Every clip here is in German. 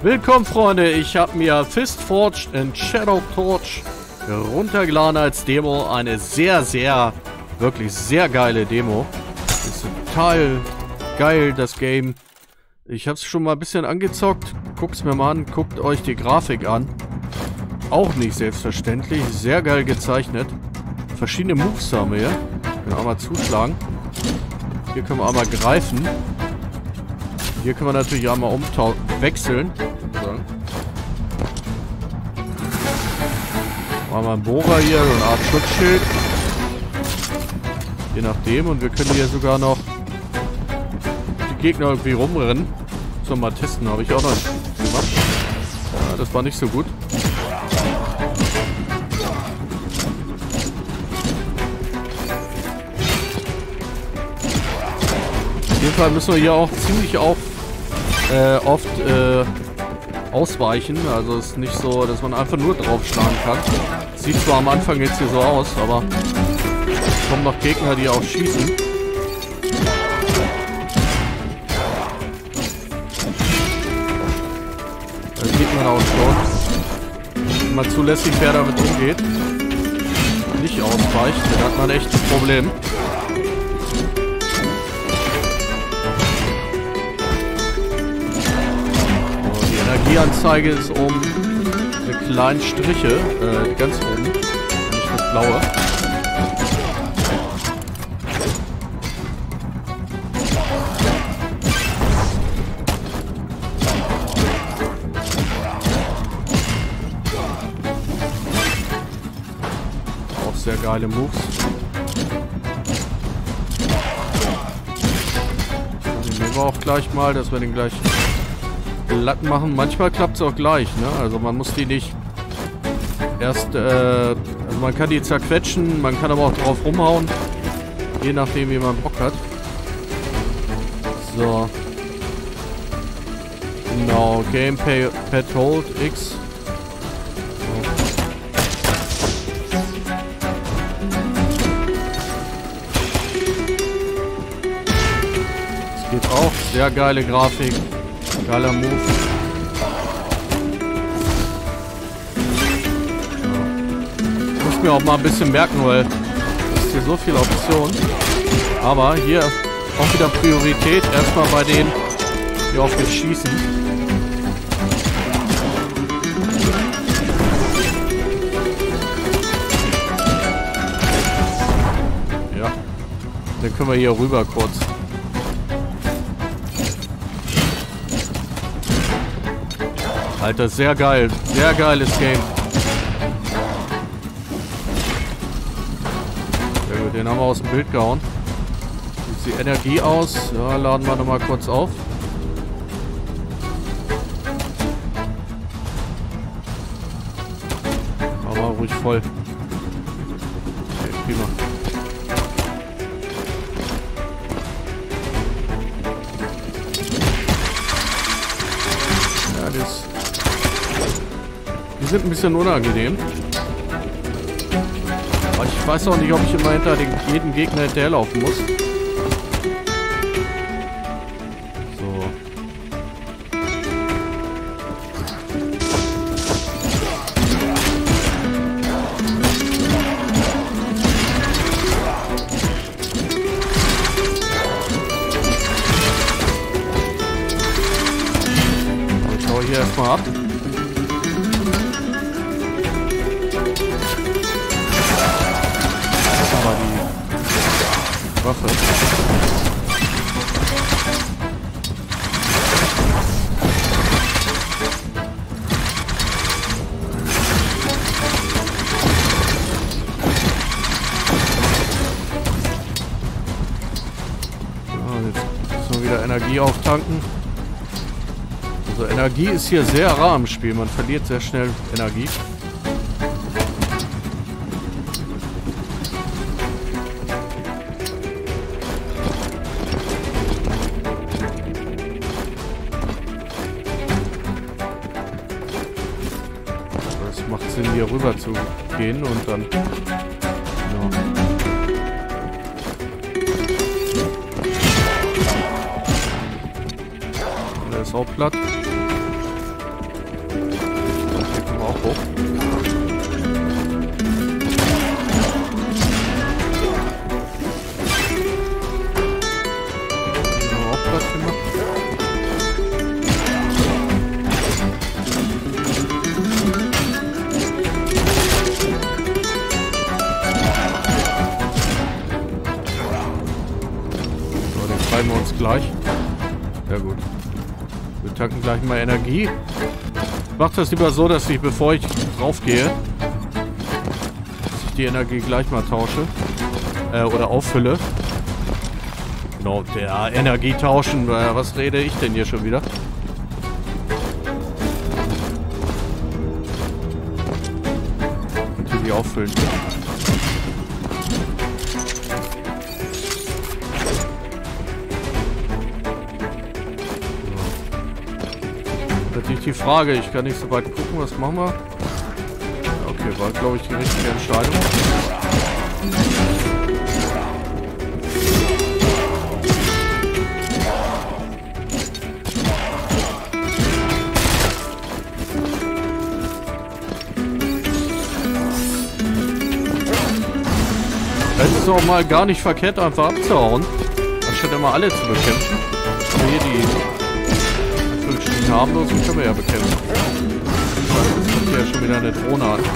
Willkommen, Freunde. Ich habe mir Fistforged and Shadow Torch runtergeladen als Demo. Eine wirklich sehr geile Demo. Ist total geil, das Game. Ich habe es schon mal ein bisschen angezockt. Guckt's mir mal an. Guckt euch die Grafik an. Auch nicht selbstverständlich. Sehr geil gezeichnet. Verschiedene Moves haben wir hier. Können wir einmal zuschlagen. Hier können wir einmal greifen. Hier können wir natürlich einmal wechseln. Machen wir einen Bohrer hier, so eine Art Schutzschild. Je nachdem. Und wir können hier sogar noch die Gegner irgendwie rumrennen. So, mal testen. Habe ich auch noch nicht gemacht. Ja, das war nicht so gut. Auf jeden Fall müssen wir hier auch ziemlich oft ausweichen. Also es ist nicht so, dass man einfach nur draufschlagen kann. Sieht zwar am Anfang jetzt hier so aus, aber es kommen noch Gegner, die auch schießen. Da sieht man auch schon, wenn man zulässig, wer damit umgeht. Nicht ausweicht, dann hat man echt ein Problem. Die Anzeige ist um diese kleinen Striche, ganz oben, nicht das blaue. Auch sehr geile Moves. Den nehmen wir auch gleich mal, dass wir den gleich glatt machen. Manchmal klappt es auch gleich, ne? Also man muss die nicht erst, also man kann die zerquetschen, man kann aber auch drauf rumhauen, je nachdem wie man Bock hat. So. Genau, Gamepad Hold X. Das geht auch, sehr geile Grafik. Geiler Move. Ich muss mir auch mal ein bisschen merken, weil es ist hier so viele Optionen. Aber hier auch wieder Priorität. Erstmal bei denen, die auf mich schießen. Ja. Dann können wir hier rüber kurz. Alter, sehr geil. Sehr geiles Game. Sehr gut, den haben wir aus dem Bild gehauen. Wie sieht die Energie aus? Ja, laden wir nochmal kurz auf. Machen wir ruhig voll. Okay, prima. Ja, das... Die sind ein bisschen unangenehm. Aber ich weiß auch nicht, ob ich immer hinter jeden Gegner hinterherlaufen muss. So. Ich hau hier erstmal ab. Waffe. Jetzt müssen wir wieder Energie auftanken. Also Energie ist hier sehr rar im Spiel. Man verliert sehr schnell Energie. Macht Sinn, hier rüber zu gehen und dann... Ja. Der ist auch platt. auch hoch. Auch Platz gemacht. So, den treiben wir uns gleich. Ja gut. Wir tanken gleich mal Energie. Ich mache das lieber so, dass ich, bevor ich drauf gehe, dass ich die Energie gleich mal tausche. Oder auffülle. Genau, der Energie tauschen. Was rede ich denn hier schon wieder? Natürlich auffüllen. Natürlich die Frage, ich kann nicht so weit gucken, was machen wir? Okay, war glaube ich die richtige Entscheidung. Es ist auch mal gar nicht verkehrt, einfach abzuhauen, anstatt immer alle zu bekämpfen. Aber hier die harmlosen können wir ja bekämpfen. Jetzt kommt ja schon wieder eine Drohne an.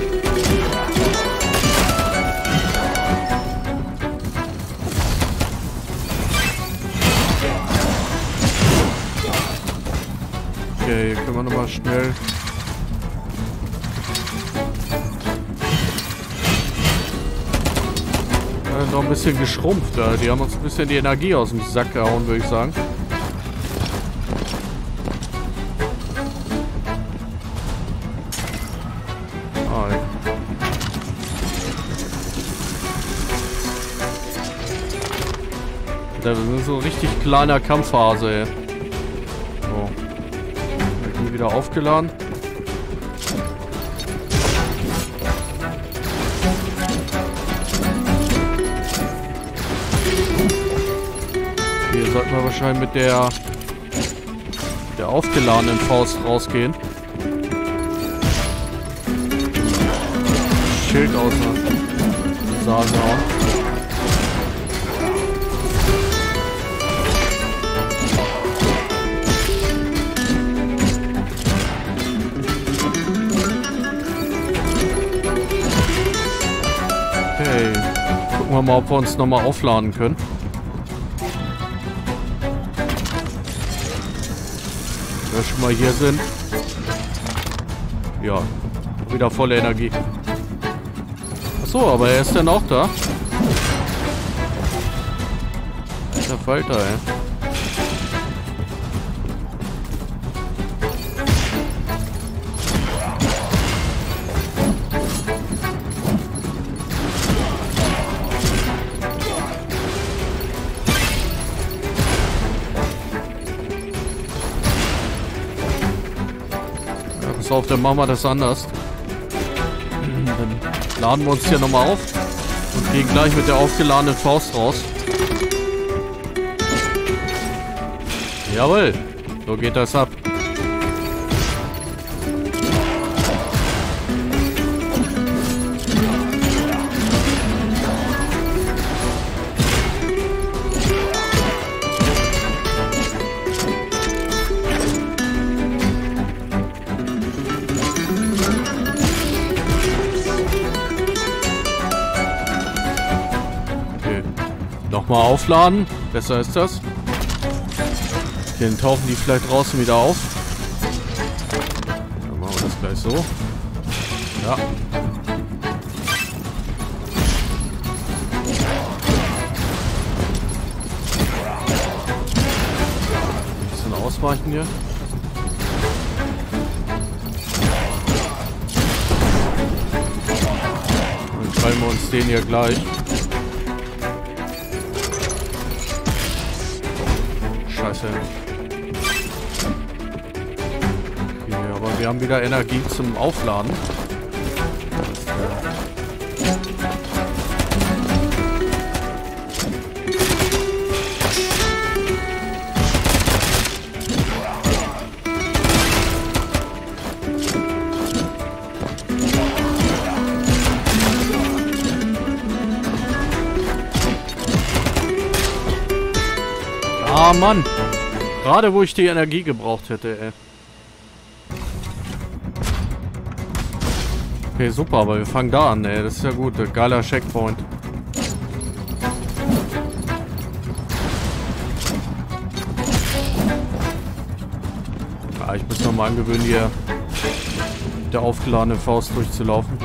Okay, hier können wir nochmal schnell... noch ein bisschen geschrumpft. Die haben uns ein bisschen die Energie aus dem Sack gehauen, würde ich sagen. Wir sind so richtig kleiner Kampfphase, ey. So. Energie wieder aufgeladen. Hier sollten wir wahrscheinlich mit der aufgeladenen Faust rausgehen. Schild aus der Sase hauen. Okay, gucken wir mal, ob wir uns nochmal aufladen können. Wenn wir schon mal hier sind. Ja, wieder volle Energie. Achso, aber er ist dann auch da. Alter Falter, ey. Pass auf, dann machen wir das anders. Dann laden wir uns hier nochmal auf und gehen gleich mit der aufgeladenen Faust raus. Jawohl, so geht das ab. Nochmal aufladen. Besser ist das. Okay, dann tauchen die vielleicht draußen wieder auf. Dann machen wir das gleich so. Ja. Ein bisschen ausweichen hier. Dann treiben wir uns den hier gleich. Scheiße. Okay, aber wir haben wieder Energie zum Aufladen. Ah, Mann. Gerade wo ich die Energie gebraucht hätte, ey. Okay, super, aber wir fangen da an, ey. Das ist ja gut. Geiler Checkpoint. Ah, ich muss noch mal angewöhnen, hier mit der aufgeladenen Faust durchzulaufen.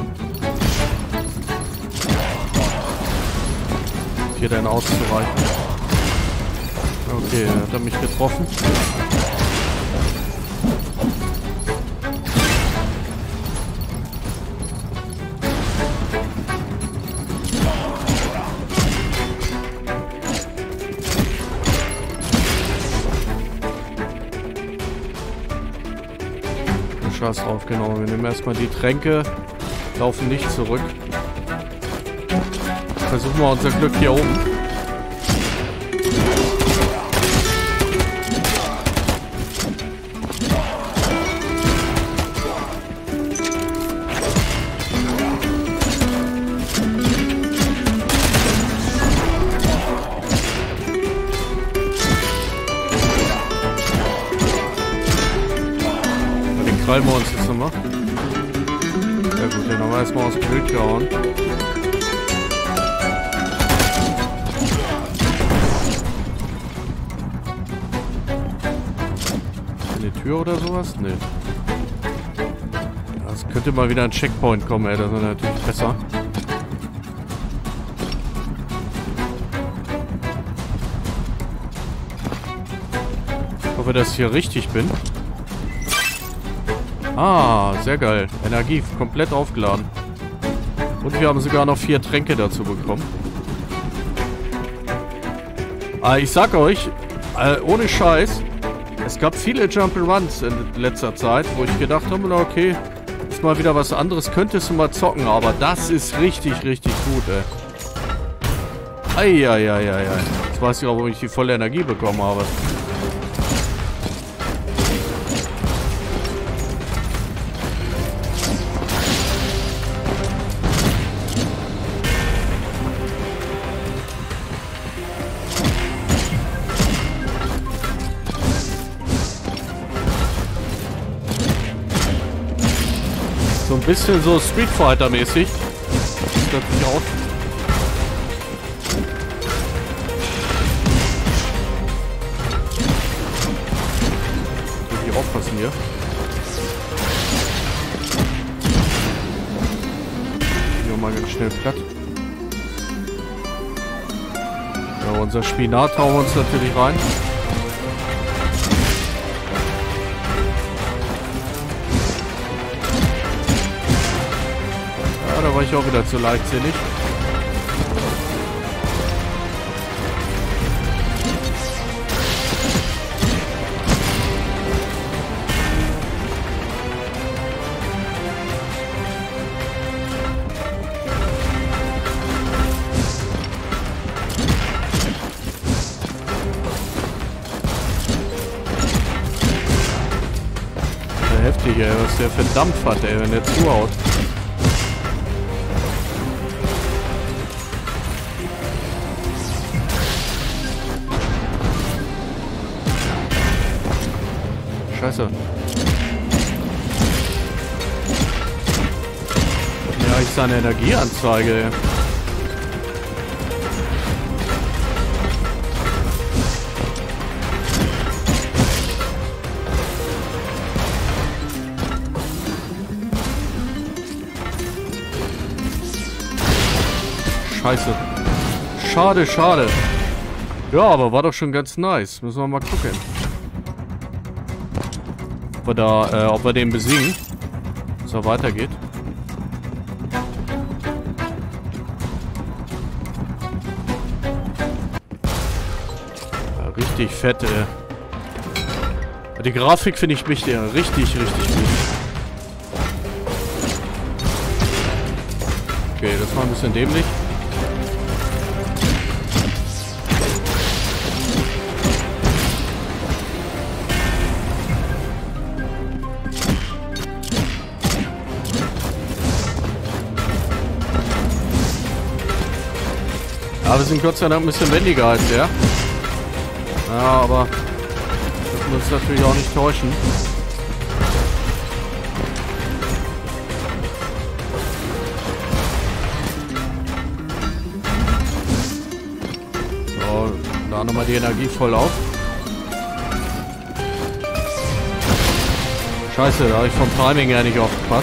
Hier dann auszureichen. Okay, hat er mich getroffen. Scheiß drauf, genau. Wir nehmen erstmal die Tränke, laufen nicht zurück. Versuchen wir unser Glück hier oben. Krallen wir uns jetzt nochmal. Ja gut, den haben wir erstmal aus dem Bild gehauen. Eine Tür oder sowas? Nee. Das könnte mal wieder ein Checkpoint kommen, ey. Das wäre natürlich besser. Ich hoffe, dass ich hier richtig bin. Ah, sehr geil. Energie komplett aufgeladen. Und wir haben sogar noch 4 Tränke dazu bekommen. Ich sag euch, ohne Scheiß, es gab viele Jump'n'Runs in letzter Zeit, wo ich gedacht habe, na okay, ist mal wieder was anderes, könntest du mal zocken, aber das ist richtig, richtig gut, ey. Eieieiei. Jetzt weiß ich auch, wo ich die volle Energie bekommen habe. So ein bisschen so Street Fighter mäßig. Das hört sich aus. Muss ich aufpassen hier. Hier mal ganz schnell platt. Ja, unser Spinat hauen wir uns natürlich rein. Da war ich auch wieder zu leichtsinnig. Heftig, ey, was der für Dampf hat, ey, wenn der zuhaut. Scheiße. Ja, ich sehe eine Energieanzeige. Scheiße. Schade, schade. Ja, aber war doch schon ganz nice. Müssen wir mal gucken. Ob wir den besiegen. Dass er weitergeht. Ja, richtig fett, Die Grafik finde ich richtig, richtig gut. Okay, das war ein bisschen dämlich. Aber wir sind Gott sei Dank ein bisschen wendiger als er. Ja, aber dürfen uns natürlich auch nicht täuschen. So, da nochmal die Energie voll auf. Scheiße, da habe ich vom Timing her nicht aufgepasst.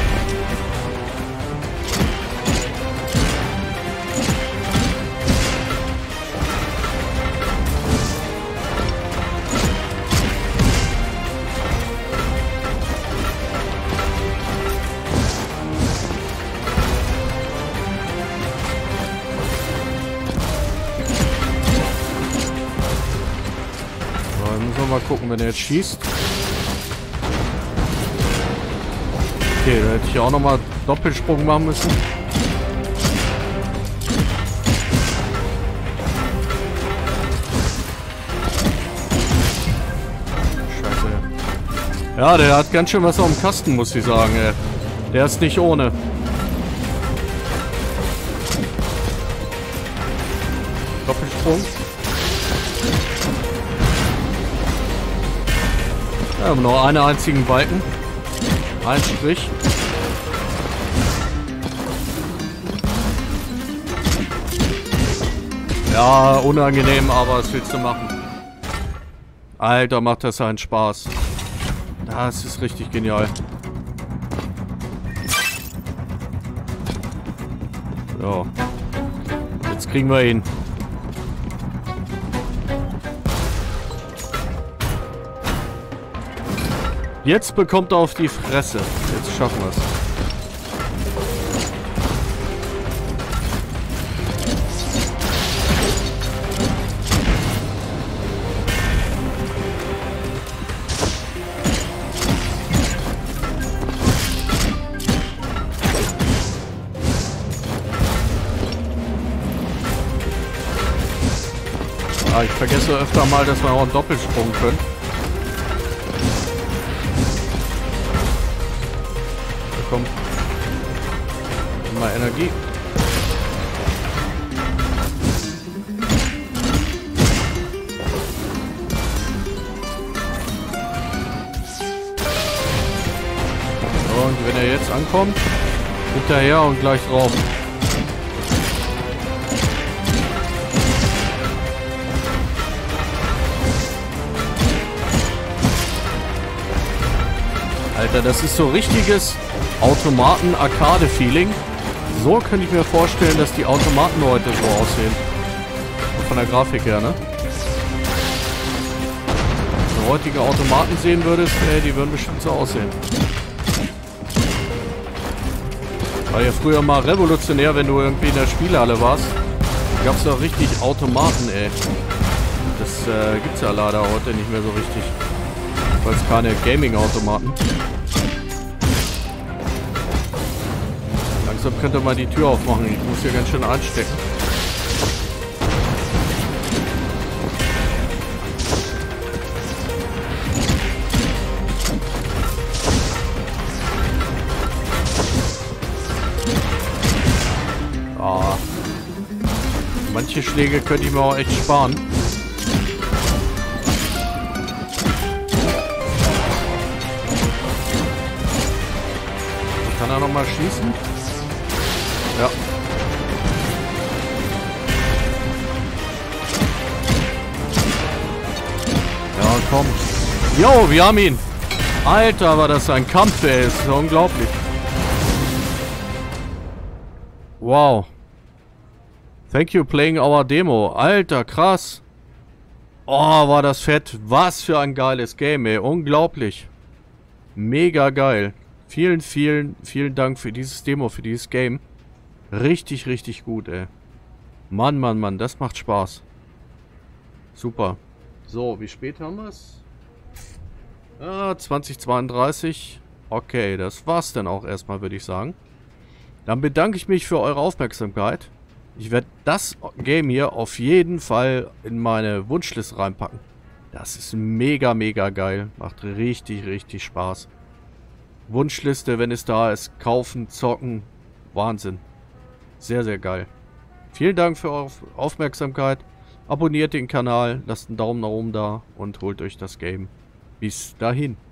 Mal gucken, wenn er jetzt schießt. Okay, da hätte ich auch nochmal Doppelsprung machen müssen. Scheiße. Ja, der hat ganz schön was auf dem Kasten, muss ich sagen. Ey. Der ist nicht ohne. Doppelsprung. Wir haben noch einen einzigen Balken. Ein Strich. Ja, unangenehm, aber was willst du machen? Alter, macht das einen Spaß. Das ist richtig genial. So. Jetzt kriegen wir ihn. Jetzt bekommt er auf die Fresse. Jetzt schaffen wir es. Ah, ich vergesse öfter mal, dass wir auch einen Doppelsprung können. Komm. Mal Energie. So, und wenn er jetzt ankommt, hinterher und gleich drauf. Alter, das ist so richtiges Automaten-Arcade-Feeling. So könnte ich mir vorstellen, dass die Automaten heute so aussehen. Von der Grafik her, ne? Wenn du heutige Automaten sehen würdest, die würden bestimmt so aussehen. War ja früher mal revolutionär, wenn du irgendwie in der Spielhalle warst. Da gab es doch richtig Automaten, ey. Das gibt's ja leider heute nicht mehr so richtig. Weil es keine Gaming-Automaten. Langsam könnt ihr mal die Tür aufmachen. Ich muss hier ganz schön einstecken. Ah. Manche Schläge könnte ich mir auch echt sparen. Kann er noch mal schießen? Ja. Ja, komm. Jo, wir haben ihn. Alter, war das ein Kampf, ey. Das ist unglaublich. Wow. Thank you playing our Demo. Alter, krass. Oh, war das fett. Was für ein geiles Game, ey. Unglaublich. Mega geil. Vielen, vielen Dank für dieses Demo, für dieses Game. Richtig, richtig gut, ey. Mann, Mann, Mann, das macht Spaß. Super. So, wie spät haben wir es? 20:32. Okay, das war's dann auch erstmal, würde ich sagen. Dann bedanke ich mich für eure Aufmerksamkeit. Ich werde das Game hier auf jeden Fall in meine Wunschliste reinpacken. Das ist mega, mega geil. Macht richtig, richtig Spaß. Wunschliste, wenn es da ist. Kaufen, zocken. Wahnsinn. Sehr, sehr geil. Vielen Dank für eure Aufmerksamkeit. Abonniert den Kanal, lasst einen Daumen nach oben da und holt euch das Game. Bis dahin.